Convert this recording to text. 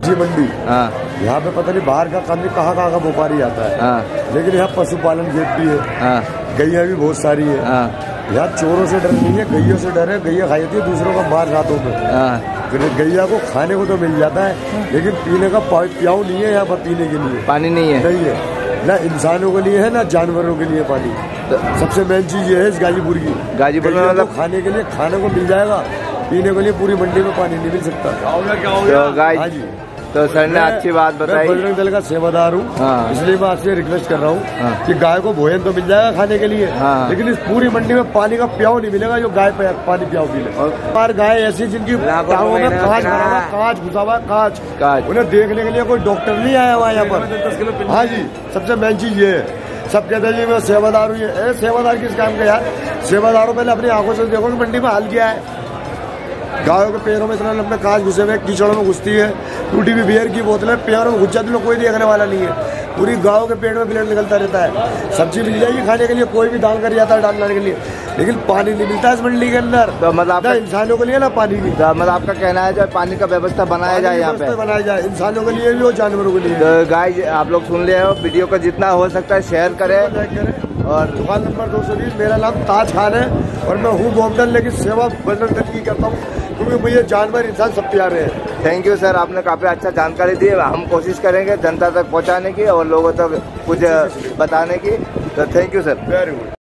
जी मंडी। हाँ। यहाँ पे पता नहीं बाहर का कहाँ का व्यापारी आता है। हाँ। लेकिन यहाँ पशुपालन खेत भी है। हाँ। गैया भी बहुत सारी है। हाँ। यहाँ चोरों से डर नहीं है, गैयों से डर है। गैया खाई जाती है दूसरों का मार रातों में। हाँ। गैया को खाने को तो मिल जाता है, लेकिन पीने का प्याऊ नहीं है यहाँ पर। पीने के लिए पानी नहीं है, नहीं है, ना इंसानों के लिए है ना जानवरों के लिए पानी। तो सबसे मेन चीज ये है इस गाजीपुर की। गाजीपुर में मतलब खाने के लिए खाने को मिल जाएगा, पीने के लिए पूरी मंडी में पानी नहीं मिल सकता। हाँ जी। तो सर ने अच्छी बात बताई। मैं बजरंग दल का सेवादार हूँ। हाँ। इसलिए मैं आपसे रिक्वेस्ट कर रहा हूँ। हाँ। कि गाय को भोजन तो मिल जाएगा खाने के लिए। हाँ। लेकिन इस पूरी मंडी में पानी का प्याऊ नहीं मिलेगा जो गाय पानी प्याऊ पी ले। और गाय ऐसी जिनकी टांगों में कांच भरा हुआ, कांच घुसा हुआ, कांच। उन्हें देखने के लिए कोई डॉक्टर नहीं आया हुआ यहाँ पर। हाँ जी, सबसे मेन चीज ये है। सब कहते हैं जी मैं सेवादार हूँ। ये सेवादार किस काम का यार? सेवादारों पहले अपनी आंखों से देखो कि मंडी में हाल क्या है। गायों के पैरों में इतना लंबे कांच घुसे हुए, कीचड़ों में घुसती है, टूटी हुई बियर की बोतलें पैरों में घुस जाती है, कोई देखने वाला नहीं है। पूरी गायों के पेट में ब्लड निकलता रहता है। सब्जी मिल जाएगी खाने के लिए, कोई भी दान कर जाता है डालने के लिए, लेकिन पानी नहीं मिलता इस मंडी के अंदर। तो मतलब इंसानों के लिए ना पानी की। मतलब आपका कहना है जो पानी का व्यवस्था बनाया जाए यहाँ पे, बनाया जाए इंसानों के लिए भी और जानवरों के लिए। तो गाइस आप लोग सुन ले हो, वीडियो को जितना हो सकता है शेयर करें। और दुकान नंबर 220, मेरा नाम ताज खान है और मैं हूँ गोमडल, लेकिन सेवा बजरंग दल की करता हूँ क्योंकि मुझे जानवर इंसान सब प्यारे हैं। थैंक यू सर, आपने काफी अच्छा जानकारी दी। हम कोशिश करेंगे जनता तक पहुँचाने की और लोगों तक कुछ बताने की। तो thank you sir. Very good.